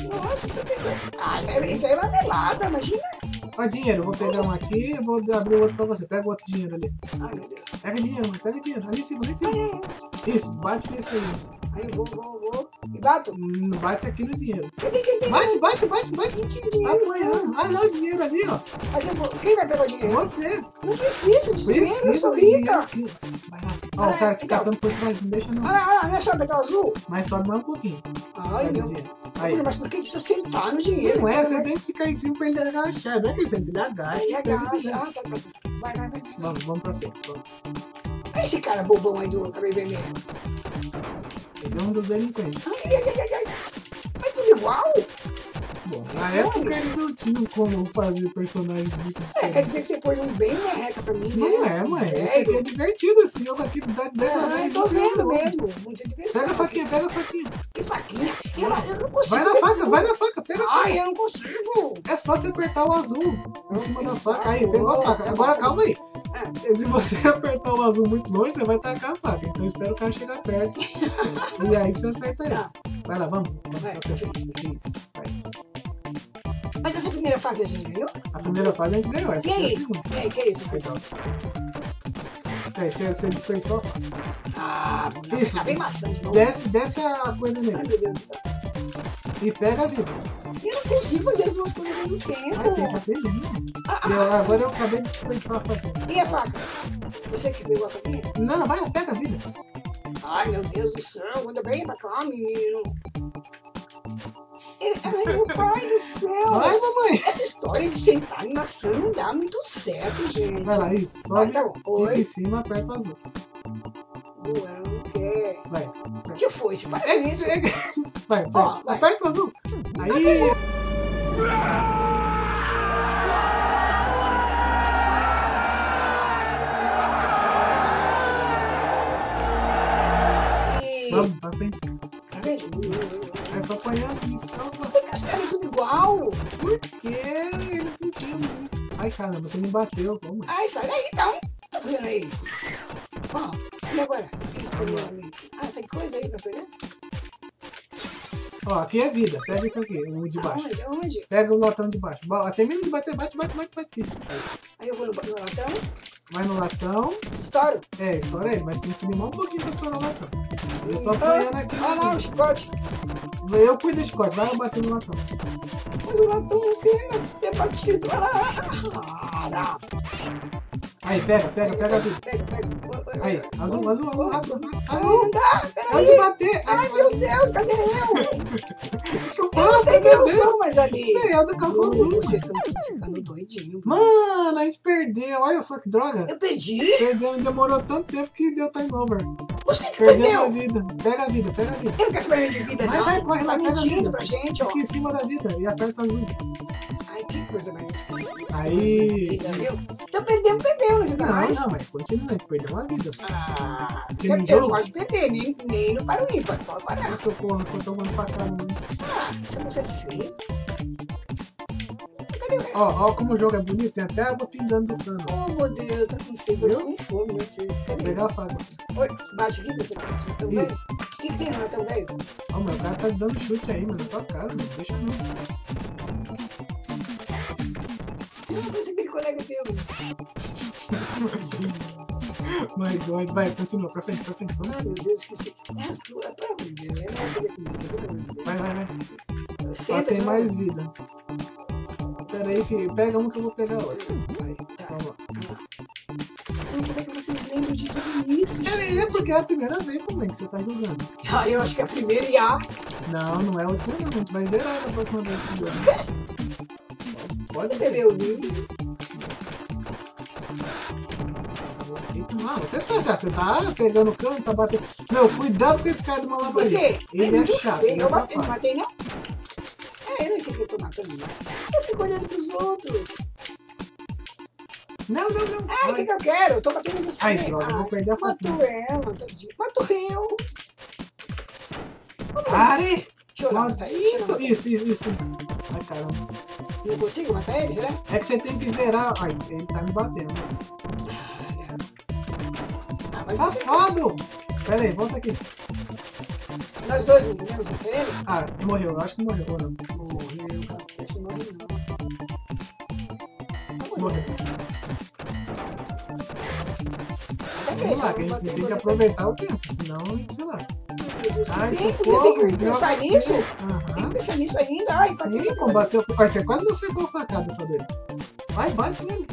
Speaker 1: Nossa, que beleza. Ah, isso aí é uma melada, imagina.
Speaker 2: Ó, dinheiro, eu vou pegar um aqui e vou abrir o outro pra você. Pega o outro dinheiro ali.
Speaker 1: Ai, meu Deus.
Speaker 2: Pega dinheiro, mãe, pega dinheiro. Ali em cima, ali em cima. Isso, bate nesse aí. Isso.
Speaker 1: Aí eu vou, vou, vou. E bato.
Speaker 2: Hum, Bate aqui no dinheiro.
Speaker 1: Cadê quem tem?
Speaker 2: Bate, bate, bate, bate.
Speaker 1: Quem tinha
Speaker 2: Tá
Speaker 1: dinheiro?
Speaker 2: apanhando. Ah, não, o dinheiro ali, ó.
Speaker 1: Mas eu vou. Quem vai pegar o dinheiro?
Speaker 2: Você.
Speaker 1: Não preciso de dinheiro, eu
Speaker 2: Precisa
Speaker 1: sou
Speaker 2: de
Speaker 1: rica.
Speaker 2: dinheiro, sim. Vai lá. Ó, o cara te catando por trás, não deixa não.
Speaker 1: Olha lá, olha lá, não é só pegar o azul?
Speaker 2: Mas sobe mais um pouquinho.
Speaker 1: Ai,
Speaker 2: Pega o
Speaker 1: meu.
Speaker 2: dinheiro. Aí.
Speaker 1: Mas por que precisa sentar no dinheiro?
Speaker 2: Não é,
Speaker 1: Você
Speaker 2: você
Speaker 1: vai-
Speaker 2: tem que ficar em cima pra ele agachar. Não é que você ele agacha.
Speaker 1: Aí
Speaker 2: e pega o
Speaker 1: agacha.
Speaker 2: dinheiro.
Speaker 1: Ah, tá, tá, tá. Vai, vai, vai. vai.
Speaker 2: Vamos, vamos pra frente. Vamos.
Speaker 1: Olha esse cara bobão aí do cabelo vermelho.
Speaker 2: Ele é um dos delinquentes.
Speaker 1: Ai, ai, ai, ai, ai. É tudo igual?
Speaker 2: Bom, na época eles não tinham como fazer personagens muito
Speaker 1: É, quer
Speaker 2: diferentes.
Speaker 1: dizer que você pôs um bem merreca pra mim, né?
Speaker 2: Não é, mãe. Esse aqui é divertido, esse jogo aqui dá dez a
Speaker 1: Ah,
Speaker 2: zero.
Speaker 1: eu tô vendo mesmo. Muito interessante.
Speaker 2: Pega a faquinha, pega a faquinha.
Speaker 1: Que faquinha? Eu, não- eu não consigo.
Speaker 2: Vai na faca, vai na faca, pega a faca.
Speaker 1: Ai, eu não consigo.
Speaker 2: É só você apertar o azul em cima da
Speaker 1: Exato.
Speaker 2: faca. Aí, pegou a faca. Agora calma aí.
Speaker 1: Ah.
Speaker 2: Se você apertar o azul muito longe, você vai tacar a faca. Então espera o cara chegar perto. E aí você acerta ele. Vai lá, vamos. Vamos
Speaker 1: Vai.
Speaker 2: pra frente. Isso. Vai.
Speaker 1: Mas essa primeira fase a gente ganhou?
Speaker 2: A primeira fase a gente ganhou, essa
Speaker 1: E
Speaker 2: aqui é a
Speaker 1: aí?
Speaker 2: segunda.
Speaker 1: E aí, que é isso?
Speaker 2: Legal. Aí você, você dispersou a faca.
Speaker 1: Ah,
Speaker 2: Isso.
Speaker 1: tá bem maçante. Não.
Speaker 2: Desce, desce a coisa
Speaker 1: Ai,
Speaker 2: nele.
Speaker 1: meu Deus.
Speaker 2: E pega a vida.
Speaker 1: Eu não consigo fazer as duas coisas ao mesmo tempo.
Speaker 2: Vai ter que aprender. né? Eu, agora eu acabei de dispensar a faca.
Speaker 1: E a faca? Você que pegou a faquinha?
Speaker 2: Não, não, vai, pega a vida.
Speaker 1: Ai, meu Deus do céu. Anda bem pra cá, menino. Ele- Ai, meu pai do céu.
Speaker 2: Vai, mamãe.
Speaker 1: Essa história de sentar em maçã não dá muito certo, gente.
Speaker 2: Vai lá, isso.
Speaker 1: Vai,
Speaker 2: Sobe,
Speaker 1: tá bom.
Speaker 2: fica
Speaker 1: Oi.
Speaker 2: em cima, aperta o azul.
Speaker 1: Boa, ela não quer.
Speaker 2: Vai.
Speaker 1: Que foi? Você para
Speaker 2: É,
Speaker 1: com isso.
Speaker 2: é, vai, vai.
Speaker 1: Ó, vai.
Speaker 2: Aperta o azul. Aí.
Speaker 1: E...
Speaker 2: Vamos, pra frente.
Speaker 1: Tá vendo?
Speaker 2: Vai pra apanhando, me salva.
Speaker 1: Por que os caras é tudo igual?
Speaker 2: Porque eles não tinham. Ai, caramba, você me bateu. Vamos.
Speaker 1: Ai, sai daí então. Tá vendo aí? Ó, e agora? O que eles estão ali? Ah, tem coisa aí pra pegar?
Speaker 2: Ó, aqui é vida. Pega isso aqui, o de baixo.
Speaker 1: Aonde? Aonde?
Speaker 2: Pega o latão de baixo. Ba- Termina de bater, bate, bate, bate, bate. Isso. Aí.
Speaker 1: Aí eu vou no, no latão,
Speaker 2: Vai no latão.
Speaker 1: estouro.
Speaker 2: É, estoura ele, mas tem que subir mais um pouquinho pra estourar o latão. Eu tô apanhando aqui.
Speaker 1: Ah, lá, o chicote.
Speaker 2: Eu cuido desse chicote, vai bater no latão.
Speaker 1: Mas o latão não pega de ser batido. Olha lá. Cara.
Speaker 2: Aí, pega, pega, pega a vida.
Speaker 1: Pega, pega.
Speaker 2: Aí, azul, azul, azul, rápido, rápido.
Speaker 1: Ai,
Speaker 2: Azul,
Speaker 1: não dá,
Speaker 2: pode
Speaker 1: peraí.
Speaker 2: bater.
Speaker 1: Ai, meu Deus, cadê eu?
Speaker 2: O que eu
Speaker 1: Eu não
Speaker 2: faço,
Speaker 1: sei quem
Speaker 2: meu
Speaker 1: eu
Speaker 2: Deus?
Speaker 1: sou, mas ali.
Speaker 2: Você é o da calça azul.
Speaker 1: Vocês estão ficando doidinhos.
Speaker 2: Mano, a gente perdeu. Olha só que droga.
Speaker 1: Eu perdi?
Speaker 2: Perdeu, demorou tanto tempo que deu time over.
Speaker 1: Os que que
Speaker 2: Perdeu a
Speaker 1: perdeu?
Speaker 2: vida. Pega a vida, pega a vida.
Speaker 1: Eu não quero saber de vida,
Speaker 2: Vai,
Speaker 1: não.
Speaker 2: vai, corre lá,
Speaker 1: Tá
Speaker 2: pega a
Speaker 1: mentindo
Speaker 2: vida.
Speaker 1: pra gente, ó.
Speaker 2: Aqui em cima da vida e aperta azul.
Speaker 1: Ai, que coisa mais esquisita.
Speaker 2: Aí,
Speaker 1: Vida, viu?
Speaker 2: isso.
Speaker 1: Então perdemos, perdeu, não joga
Speaker 2: Não,
Speaker 1: mais.
Speaker 2: não, mas continua, a gente perdeu uma vida.
Speaker 1: Ah,
Speaker 2: Que
Speaker 1: eu,
Speaker 2: no
Speaker 1: eu
Speaker 2: jogo?
Speaker 1: não gosto de perder, nem, nem no para o ímpar. Pode parar.
Speaker 2: Ai, socorro, tô tomando facada. né?
Speaker 1: Ah, essa moça é feia. Cadê o resto?
Speaker 2: Ó, ó como o jogo é bonito, tem até água pingando do cano.
Speaker 1: Oh, meu Deus, tá com sede. Eu tô com fome, né? Você-
Speaker 2: Vou
Speaker 1: Cadê?
Speaker 2: pegar a faca.
Speaker 1: Oi, bate aqui, você tá assim, tão velho.
Speaker 2: Isso.
Speaker 1: O que que tem no tão velho?
Speaker 2: Ó, meu cara tá dando chute aí, mano. Na tua cara, mano. Deixa não.
Speaker 1: Não, mas aquele colega teu.
Speaker 2: My God, vai, continua, pra frente, pra frente. Vamos.
Speaker 1: Ai, meu Deus, esqueci. É as duas, pelo amor de Deus, eu não vou fazer comigo, pelo amor de Deus.
Speaker 2: Vai, vai, vai. Só
Speaker 1: Senta
Speaker 2: tem
Speaker 1: de
Speaker 2: mais
Speaker 1: novo.
Speaker 2: vida. Pera aí, filho. Pega um que eu vou pegar outro. Aí,
Speaker 1: Tá.
Speaker 2: vamos lá.
Speaker 1: Ai, como é que vocês lembram de tudo isso,
Speaker 2: Pera aí, é porque é a primeira vez também que você tá jogando.
Speaker 1: Ah, eu acho que é a primeira I A.
Speaker 2: Não, não é a última não. A gente vai zerar na próxima vez esse jogo. Pode
Speaker 1: Você
Speaker 2: ser.
Speaker 1: bebeu o vinho?
Speaker 2: Ah, você tá, você tá pegando cano, tá batendo. Meu, cuidado com esse cara do
Speaker 1: Por
Speaker 2: malabarista.
Speaker 1: quê?
Speaker 2: Ele é
Speaker 1: muito
Speaker 2: chato,
Speaker 1: feio.
Speaker 2: ele é
Speaker 1: Eu matei, não
Speaker 2: safado.
Speaker 1: matei, não? É, eu não sei que eu tô matando, não. Eu fico olhando pros outros.
Speaker 2: Não, não, não.
Speaker 1: Ai, o que, que eu quero? Eu tô batendo em você.
Speaker 2: Ai, droga, eu vou perder a
Speaker 1: Matou
Speaker 2: faquinha.
Speaker 1: ela, tadinho. Matou eu.
Speaker 2: Pare!
Speaker 1: Deixa eu lá matar ele. Deixa eu lá
Speaker 2: Maldito!
Speaker 1: matar ele.
Speaker 2: Isso, isso, isso. isso. Ai, caramba.
Speaker 1: Não consigo matar ele, será?
Speaker 2: É que você tem que zerar. Ai, ele tá me batendo.
Speaker 1: Ah, mas você...
Speaker 2: Safado! Pera aí, volta aqui.
Speaker 1: Nós dois não morremos no treino?
Speaker 2: Ah, morreu. Eu acho que morreu. Ou não?
Speaker 1: Morreu, cara. Deixa eu morrer, não.
Speaker 2: Morreu.
Speaker 1: Até
Speaker 2: Vamos lá, que a gente tem que aproveitar o tempo, senão a gente se lasca. Ai, socorro.
Speaker 1: Tem que pensar nisso? Tem
Speaker 2: Aham.
Speaker 1: que pensar nisso ainda? Ai, pra
Speaker 2: Sim,
Speaker 1: que-
Speaker 2: combateu. Ai, você quase não acertou a facada, essa dele. Vai, bate nele.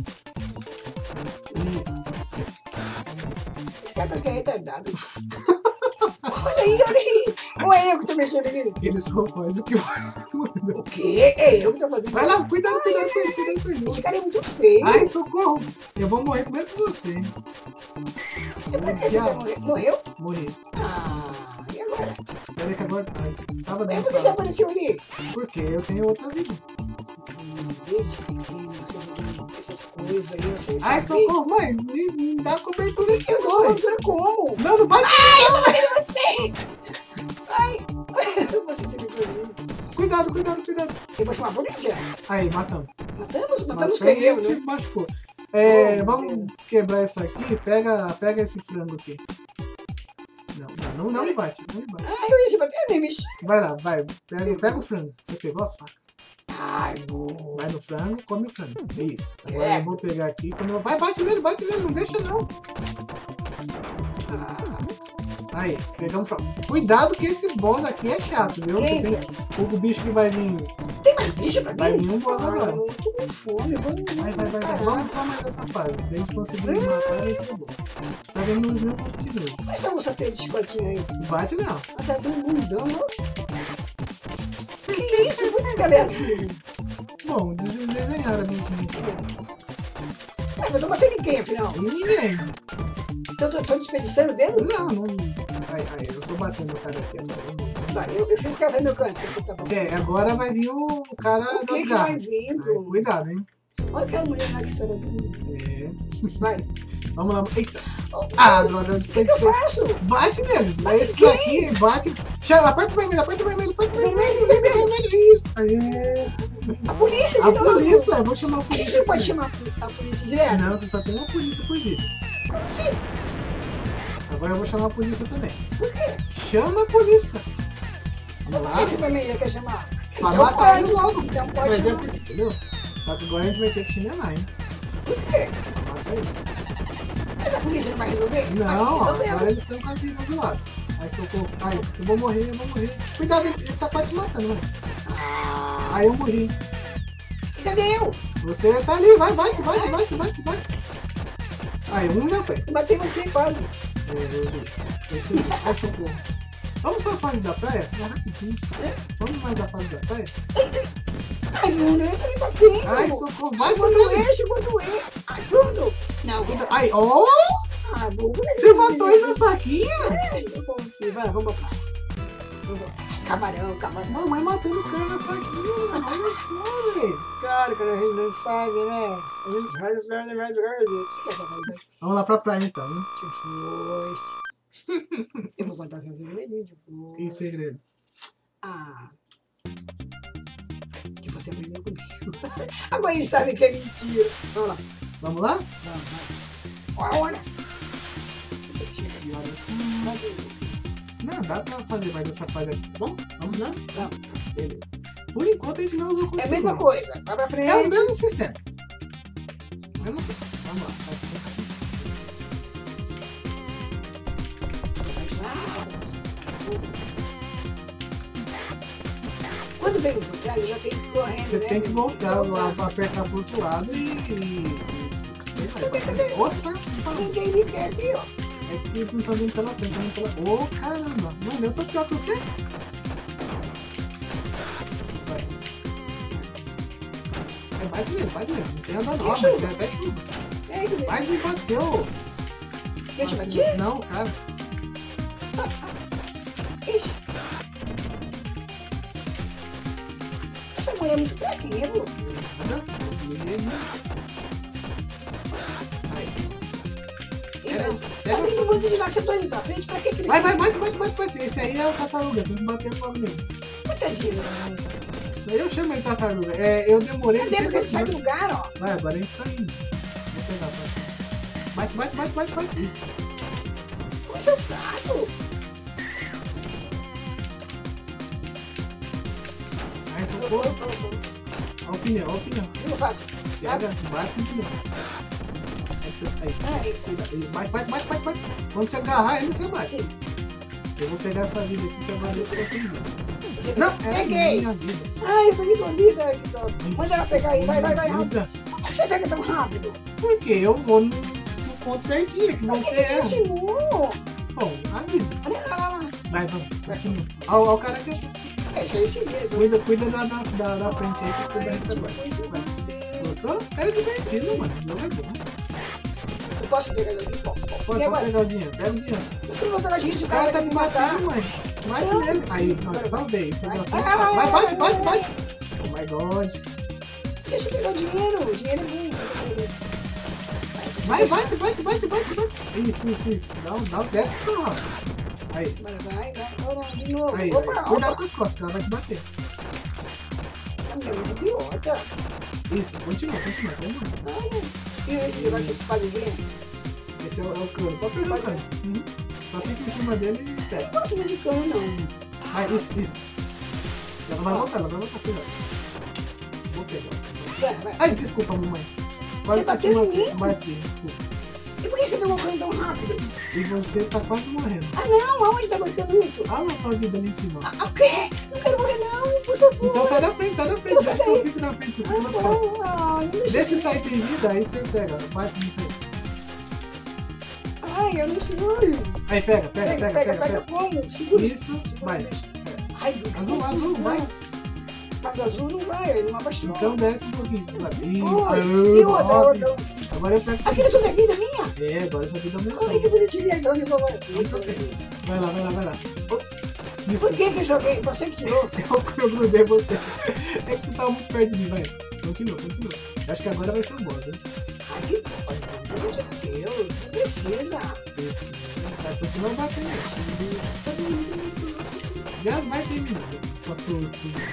Speaker 2: Isso.
Speaker 1: Esse cara parece que é retardado. Olha aí, olha aí. Ou é eu que tô mexendo nele?
Speaker 2: Ele só faz o que você manda.
Speaker 1: O quê? É eu que tô fazendo.
Speaker 2: Vai lá, cuidado, cuidado com ele, cuidado com ele.
Speaker 1: Esse cara é muito feio.
Speaker 2: Ai, socorro. Eu vou morrer primeiro que você.
Speaker 1: É pra que você tá morrendo? Morreu?
Speaker 2: Morri.
Speaker 1: Ah, e agora?
Speaker 2: Peraí que agora. Ai, tava
Speaker 1: É
Speaker 2: dando
Speaker 1: porque você
Speaker 2: salve.
Speaker 1: apareceu ali.
Speaker 2: Porque eu tenho outra vida.
Speaker 1: Hum, Esse pequeno, você vê essas coisas aí, eu sei
Speaker 2: Ai,
Speaker 1: saber.
Speaker 2: socorro, mãe. Me, me dá cobertura aqui.
Speaker 1: Eu dou
Speaker 2: mãe.
Speaker 1: aventura como?
Speaker 2: Não, não bate.
Speaker 1: Eu sei! Ai! Você se livrou de mim.
Speaker 2: Cuidado, cuidado, cuidado.
Speaker 1: Eu vou chamar a polícia.
Speaker 2: Aí, matamos.
Speaker 1: Matamos? Matamos
Speaker 2: Matei
Speaker 1: quem eu,
Speaker 2: e te
Speaker 1: né?
Speaker 2: machucou. É,
Speaker 1: Oh,
Speaker 2: vamos
Speaker 1: meu.
Speaker 2: quebrar isso aqui. Pega, pega esse frango aqui. Não, não, não, não me bate. Não me bate.
Speaker 1: Ah, eu ia te bater, nem mexi.
Speaker 2: Vai lá, vai. Pega, pega o frango. Você pegou a faca.
Speaker 1: Ai, boa.
Speaker 2: Vai no frango e come o frango. É isso. Agora
Speaker 1: É.
Speaker 2: eu vou pegar aqui. e comer- Vai, bate nele, bate nele. Não deixa não.
Speaker 1: Ah,
Speaker 2: Aí, pegamos o frango. Cuidado que esse boss aqui é chato, viu? Você
Speaker 1: Quem?
Speaker 2: tem o bicho que vai vir.
Speaker 1: tem mais bicho pra
Speaker 2: Vai
Speaker 1: mim?
Speaker 2: vir um boss
Speaker 1: Ai,
Speaker 2: agora.
Speaker 1: eu tô com fome. Vamos,
Speaker 2: Vai, vai, vai, vai.
Speaker 1: Caraca.
Speaker 2: Vamos só mais essa fase. Se a gente conseguir matar, isso é bom. Tá vendo os meus continuos.
Speaker 1: Olha essa moça feia de chicotinho aí.
Speaker 2: Bate não.
Speaker 1: Nossa, ela tem um bundão, ó. Que isso? Por que ela é assim?
Speaker 2: Bom, des- desenharam a bichinha aqui.
Speaker 1: Ai, mas eu tô batendo em quem, afinal?
Speaker 2: E ninguém.
Speaker 1: Então eu tô, tô desperdiçando o dedo?
Speaker 2: Não, não. Ai, ai, eu tô batendo o cara aqui agora.
Speaker 1: Vai, eu, eu fico quieto no meu canto, você tá bom.
Speaker 2: É, agora vai vir o cara
Speaker 1: O que
Speaker 2: das
Speaker 1: que vai
Speaker 2: garras.
Speaker 1: vindo?
Speaker 2: Ai, cuidado, hein?
Speaker 1: Olha aquela mulher lá que será.
Speaker 2: É.
Speaker 1: Vai.
Speaker 2: Vamos lá. Eita.
Speaker 1: Oh,
Speaker 2: Ah, droga, eu
Speaker 1: o que, que eu
Speaker 2: desperdicei.
Speaker 1: faço?
Speaker 2: Bate neles.
Speaker 1: Bate
Speaker 2: Esse
Speaker 1: quem?
Speaker 2: aqui, bate. Chama, aperta o vermelho, aperta o vermelho, aperta o vermelho, vermelho, vermelho. Isso. Aê.
Speaker 1: A polícia de
Speaker 2: A
Speaker 1: novo.
Speaker 2: polícia, eu vou chamar a
Speaker 1: A
Speaker 2: polícia.
Speaker 1: gente não pode chamar a polícia direto?
Speaker 2: Não, você só tem uma polícia por vida.
Speaker 1: Como assim?
Speaker 2: Agora eu vou chamar a polícia também.
Speaker 1: Por quê?
Speaker 2: Chama a polícia. Vamos
Speaker 1: Por que
Speaker 2: lá.
Speaker 1: você também já quer chamar?
Speaker 2: Pra
Speaker 1: Então
Speaker 2: matar eles
Speaker 1: pode.
Speaker 2: logo.
Speaker 1: Então pode
Speaker 2: Mas é
Speaker 1: chamar.
Speaker 2: porque, entendeu? Só que agora a gente vai ter que chinelar, hein?
Speaker 1: Por quê?
Speaker 2: Mata eles.
Speaker 1: Mas a polícia não vai resolver?
Speaker 2: Não,
Speaker 1: Vai
Speaker 2: ó,
Speaker 1: resolver.
Speaker 2: agora eles estão com a vida zoada. Aí socorro. Ai, eu vou morrer, eu vou morrer. Cuidado, ele, ele tá quase te matando, mano.
Speaker 1: Ah,
Speaker 2: Aí eu morri.
Speaker 1: já deu.
Speaker 2: Você tá ali, vai, bate, bate, bate, bate, bate. Aí, um já foi.
Speaker 1: Eu matei você quase.
Speaker 2: É, eu vi. Percebi. Ai, socorro. Vamos só a fase da praia? É rapidinho.
Speaker 1: É?
Speaker 2: Vamos mais a fase da praia?
Speaker 1: Ai, não, né? Tá me batendo.
Speaker 2: Ai, socorro. Bate
Speaker 1: Chegou a
Speaker 2: nele.
Speaker 1: doer, chegou a doer. Ai, pronto. Não,
Speaker 2: Cuida- Ai, ó!
Speaker 1: Ah, bom.
Speaker 2: Você matou essa faquinha?
Speaker 1: É, eu vou aqui. Vai, vamos pra praia. Vamos pra praia. Camarão, camarão.
Speaker 2: Mamãe matando os caras na faquinha. Olha só, velho.
Speaker 1: Claro que a gente não sabe, né? A gente faz o plano mais grande.
Speaker 2: Vamos lá pra praia então, hein?
Speaker 1: Depois. Eu vou contar seu segredinho depois.
Speaker 2: Que segredo.
Speaker 1: Ah. Que você aprendeu comigo. Agora eles sabem que é mentira. Vamos lá.
Speaker 2: Vamos lá?
Speaker 1: Vamos, vai. Qual a hora?
Speaker 2: Que horas são? Não, dá pra fazer mais essa fase aqui, tá bom? Vamos lá?
Speaker 1: Vamos.
Speaker 2: Beleza. Por enquanto a gente não usa o
Speaker 1: É a mesma coisa. Vai pra frente.
Speaker 2: É o mesmo sistema. Vamos, vamos lá.
Speaker 1: Quando vem o contrário, eu já tenho que ir correndo,
Speaker 2: Você
Speaker 1: né?
Speaker 2: tem que voltar lá, apertar pro outro lado e... e... Nossa!
Speaker 1: Ninguém me quer aqui, ó.
Speaker 2: É que não tá vindo pela frente, tá vindo pela... Ô, caramba! Não, eu tô pior que você. Vai. É, bate nele, bate nele. Não tem nada não, mas
Speaker 1: Deixa eu-
Speaker 2: tem até chuva.
Speaker 1: É, que
Speaker 2: Mas me bateu.
Speaker 1: eu te
Speaker 2: Nossa,
Speaker 1: bati?
Speaker 2: Não, cara.
Speaker 1: Ixi. Essa mulher é muito fraquinha, pô.
Speaker 2: Nada. Aí. Pega,
Speaker 1: Tá
Speaker 2: pega.
Speaker 1: vindo um monte de lá, você tá indo pra frente, pra que que eles...
Speaker 2: Vai, vai, bate, bate, bate, bate. Esse aí é o tartaruga, tem que bater logo nele.
Speaker 1: Coitadinho.
Speaker 2: Eu chamo ele de tartaruga. É, eu demorei.
Speaker 1: Cadê? Porque ele sai do
Speaker 2: Vai,
Speaker 1: lugar, ó.
Speaker 2: agora a gente tá indo. Vou pegar, vai. Bate, bate, bate, bate, bate. Isso.
Speaker 1: Como seu fraco.
Speaker 2: socorro. Olha o pneu, olha o pneu.
Speaker 1: O que eu faço?
Speaker 2: Pega, bate no pneu. Aí você, aí,
Speaker 1: Aí.
Speaker 2: cuida, aí, bate, bate, bate, bate, bate. Quando você agarrar ele, você bate.
Speaker 1: Sim.
Speaker 2: Eu vou pegar essa vida aqui que agora eu tô conseguindo.
Speaker 1: Você-
Speaker 2: Não, é
Speaker 1: Peguei.
Speaker 2: minha vida.
Speaker 1: Ai, eu peguei tua vida. que dó. Manda ela pegar aí. Vai, vai, vai, rápido.
Speaker 2: Vida.
Speaker 1: Por que você pega tão rápido?
Speaker 2: Porque eu vou no, no ponto certinho que
Speaker 1: Mas
Speaker 2: você
Speaker 1: quem te
Speaker 2: é.
Speaker 1: ensinou?
Speaker 2: Bom, a vida.
Speaker 1: Olha lá, lá, lá.
Speaker 2: Vai, vamos, continua. Olha o cara que
Speaker 1: É isso aí, se vira.
Speaker 2: cuida, cuida da, da, da, da frente aí que cuida da retaguarda.
Speaker 1: Depois eu gostei.
Speaker 2: Gostou? É divertido, mano. Não é bom.
Speaker 1: Eu posso pegar ele? Pode,
Speaker 2: Pode,
Speaker 1: E
Speaker 2: pode
Speaker 1: agora?
Speaker 2: pegar o dinheiro, pega o dinheiro.
Speaker 1: Mas tu não vai pegar dinheiro se
Speaker 2: O
Speaker 1: o
Speaker 2: cara
Speaker 1: cara
Speaker 2: tá
Speaker 1: vai
Speaker 2: te
Speaker 1: me matar.
Speaker 2: batendo, mãe. Bate
Speaker 1: Não.
Speaker 2: nele. Aí, não, salvei. Você
Speaker 1: Vai.
Speaker 2: gostou?
Speaker 1: Ah,
Speaker 2: Vai, bate, bate,
Speaker 1: ah,
Speaker 2: bate. Oh my god.
Speaker 1: Deixa eu pegar o dinheiro. O dinheiro é bom.
Speaker 2: Vai, bate, bate, bate, bate, bate. Isso, isso, isso. Dá, um- dá, um- desce só lá. Aí,
Speaker 1: Vai, vai, vai. Ora, de novo.
Speaker 2: aí.
Speaker 1: Opa,
Speaker 2: aí. Cuidado
Speaker 1: opa.
Speaker 2: com as costas, que ela vai te bater.
Speaker 1: Essa mulher é muito idiota.
Speaker 2: Isso, continua, continua. Vamos lá.
Speaker 1: Olha. E esse negócio desse palhinho?
Speaker 2: Esse é o, é o cano. Pode pegar o cano. Uhum. Só fica em cima dele e pega.
Speaker 1: Não gosto muito de cano, não.
Speaker 2: Ah, isso, isso. Ela vai voltar, ela vai voltar, cuidado. Vou pegar.
Speaker 1: Vai, vai.
Speaker 2: Ai, desculpa, mamãe.
Speaker 1: Você bateu em mim?
Speaker 2: Bati, desculpa.
Speaker 1: E por que você pegou o cano tão rápido?
Speaker 2: E você tá quase morrendo.
Speaker 1: Ah, não. Aonde tá acontecendo isso?
Speaker 2: Olha lá tua vida ali em cima.
Speaker 1: Ah, o quê? Não quero morrer, não. Por favor.
Speaker 2: Então sai da frente, sai da frente.
Speaker 1: Eu
Speaker 2: Deixa que
Speaker 1: saí.
Speaker 2: eu fico na frente, você fica nas
Speaker 1: Ah,
Speaker 2: costas.
Speaker 1: não. Ah, não deixa.
Speaker 2: Vê se sai tem vida, aí você pega. Bate nisso aí.
Speaker 1: Ai, eu não sei.
Speaker 2: Aí pega, pega,
Speaker 1: Pega,
Speaker 2: pega,
Speaker 1: pega,
Speaker 2: pega.
Speaker 1: pega.
Speaker 2: pega.
Speaker 1: Como? Segura.
Speaker 2: Isso, vai.
Speaker 1: Ai, que
Speaker 2: Azul, azul,
Speaker 1: confusão.
Speaker 2: vai.
Speaker 1: Mas azul não vai, ele não abaixou.
Speaker 2: Então desce um pouquinho. Vai. Ih,
Speaker 1: Oi,
Speaker 2: aê,
Speaker 1: e outra,
Speaker 2: Bob.
Speaker 1: outra.
Speaker 2: Agora eu pego.
Speaker 1: Aquilo tudo é vida minha?
Speaker 2: É, agora essa vida
Speaker 1: Ai, que
Speaker 2: aumentou.
Speaker 1: bonitinho. Então, eu vou...
Speaker 2: Vai lá, vai lá, vai lá. Oh,
Speaker 1: Por
Speaker 2: desculpa.
Speaker 1: que que eu joguei? Você que tirou?
Speaker 2: Eu, eu grudei você. É que você tava muito perto de mim, vai. Continua, continua. Eu acho que agora vai ser o boss, hein?
Speaker 1: Ai, que bom. Pelo amor de Deus, não precisa.
Speaker 2: Esse. Vai continuar batendo. Já vai terminar. Só tortura.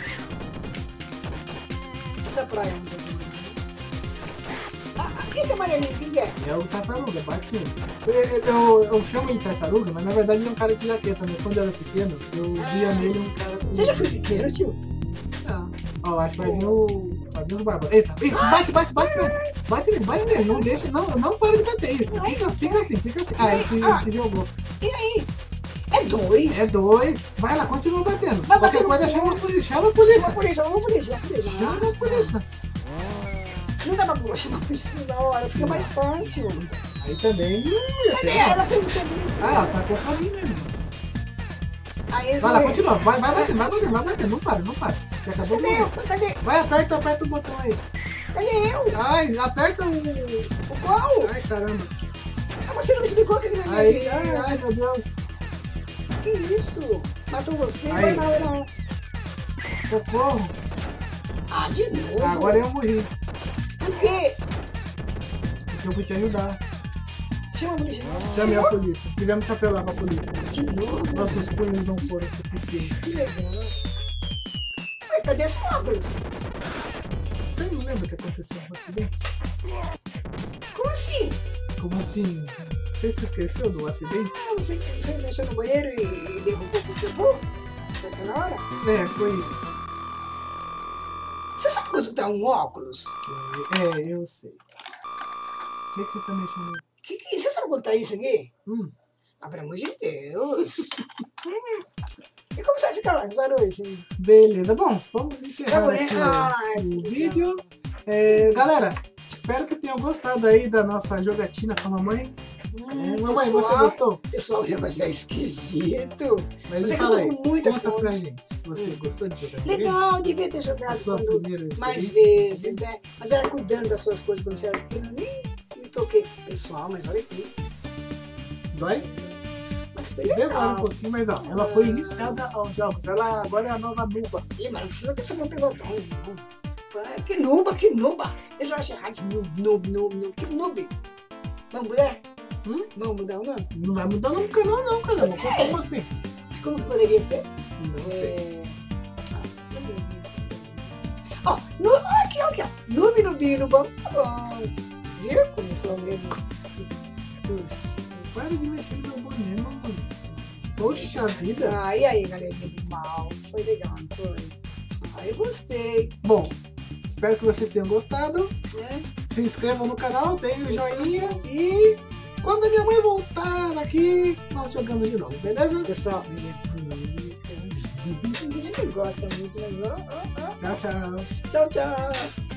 Speaker 1: Essa praia não tem nada. Ah, ah, esse amarelinho, quem que é?
Speaker 2: É o tartaruga, bate nele. Eu, eu, eu chamo ele de tartaruga, mas na verdade ele é um cara de jaqueta. Mas quando eu era pequeno, eu via nele um cara com.
Speaker 1: Você já foi pequeno, tio?
Speaker 2: Não. Ó, acho que vai vir o. Vai vir os bárbaros. Eita, isso, bate, bate, bate nele. Bate nele, bate nele. Não deixa, não, não para de bater isso. Fica, fica assim, fica assim. Ah, ele te,
Speaker 1: Ah.
Speaker 2: te jogou.
Speaker 1: E aí? É dois?
Speaker 2: É dois. Vai lá, continua batendo.
Speaker 1: Vai
Speaker 2: Qualquer
Speaker 1: batendo
Speaker 2: coisa,
Speaker 1: no
Speaker 2: chama a
Speaker 1: cu.
Speaker 2: polícia. Chama a
Speaker 1: Chama a
Speaker 2: polícia.
Speaker 1: polícia, vamos polícia, vamos polícia.
Speaker 2: Chama a polícia.
Speaker 1: Não dá pra chamar a polícia na hora, fica mais fácil.
Speaker 2: Aí também não ia
Speaker 1: Cadê
Speaker 2: ter
Speaker 1: ela?
Speaker 2: graça.
Speaker 1: Fez o serviço.
Speaker 2: Ah, ela tá com fome mesmo.
Speaker 1: Aí eles
Speaker 2: Vai lá,
Speaker 1: vão-
Speaker 2: continua. Vai, vai batendo, vai batendo, vai batendo. Não para, não para. Você acabou de
Speaker 1: Cadê eu?
Speaker 2: morrer.
Speaker 1: Cadê?
Speaker 2: Vai, aperta, aperta o botão aí.
Speaker 1: Cadê eu?
Speaker 2: Ai, aperta o.
Speaker 1: O qual?
Speaker 2: Ai, caramba.
Speaker 1: Ah, você não me explicou o que que ele
Speaker 2: Ai,
Speaker 1: ia
Speaker 2: ai, ai, meu Deus.
Speaker 1: Que isso? Matou você?
Speaker 2: Aí.
Speaker 1: Vai lá, vai lá.
Speaker 2: Socorro.
Speaker 1: Ah, de novo?
Speaker 2: Agora eu morri.
Speaker 1: Por quê?
Speaker 2: Porque eu vou te ajudar.
Speaker 1: Chama a polícia.
Speaker 2: Chame a polícia. Tivemos que apelar pra polícia.
Speaker 1: De novo?
Speaker 2: Nossos punhos não foram suficientes.
Speaker 1: Que legal. Ué, cadê esse óculos?
Speaker 2: Você não lembra que aconteceu um acidente?
Speaker 1: Como assim?
Speaker 2: Como assim? Você se esqueceu do acidente?
Speaker 1: Ah, você, você deixou no banheiro e, e derrubou com o shampoo? Foi na hora?
Speaker 2: É, foi isso.
Speaker 1: Você sabe quanto tá um óculos?
Speaker 2: É, eu sei. O que, que você tá mexendo aí?
Speaker 1: Que, que, você sabe quanto tá isso aqui?
Speaker 2: Hum,
Speaker 1: Ah, pelo amor de Deus. E como você vai ficar lá essa noite?
Speaker 2: beleza. Bom, vamos encerrar
Speaker 1: Tá bom, né?
Speaker 2: aqui
Speaker 1: Ai,
Speaker 2: o, o
Speaker 1: que
Speaker 2: vídeo. É, galera, espero que tenham gostado aí da nossa jogatina com a mamãe.
Speaker 1: Hum,
Speaker 2: É, mamãe,
Speaker 1: pessoal,
Speaker 2: você gostou?
Speaker 1: Pessoal, o negócio é esquisito.
Speaker 2: Mas
Speaker 1: Mas é que
Speaker 2: fala
Speaker 1: eu
Speaker 2: aí,
Speaker 1: tô com muita
Speaker 2: conta
Speaker 1: fome.
Speaker 2: pra gente. Você gostou de jogar videogame?
Speaker 1: Legal, devia ter
Speaker 2: A
Speaker 1: jogado
Speaker 2: sua
Speaker 1: quando-
Speaker 2: primeira
Speaker 1: mais
Speaker 2: experiência?
Speaker 1: vezes, né? Mas era cuidando das suas coisas quando você era pequeno. Nem me toquei com o pessoal, mas olha aqui.
Speaker 2: Dói?
Speaker 1: Mas foi
Speaker 2: Demora um
Speaker 1: legal.
Speaker 2: pouquinho, mas ó, ela foi iniciada aos jogos. Ela agora é a nova nuba.
Speaker 1: Ih, mas não precisa ter essa mão pelotão, não. Vai, Que nuba, que nuba. Eu já achei errado esse noob, noob, noob, noob. Que noob. Vamos mudar?
Speaker 2: Hum?
Speaker 1: Vamos mudar o nome?
Speaker 2: Não vai mudar no canal não, caramba. Como assim?
Speaker 1: Como que poderia ser?
Speaker 2: Não sei.
Speaker 1: É... ah, Ó, nu... ó, aqui, ó, aqui, ó. Noob, nubino, bom, tá bom. Viu? Começou a ler dos... dos...
Speaker 2: Para de mexer no meu boné, mamãe. Poxa vida.
Speaker 1: Ah, e aí, galerinha do mal? Foi legal, não foi? Aí eu gostei.
Speaker 2: Bom, espero que vocês tenham gostado.
Speaker 1: Né?
Speaker 2: Se inscrevam no canal, deem um joinha e quando a minha mãe voltar aqui, nós jogamos de novo, beleza?
Speaker 1: Pessoal, ele é bonita. Ninguém gosta muito, mas ó, ó, ó.
Speaker 2: Tchau, tchau.
Speaker 1: Tchau, tchau.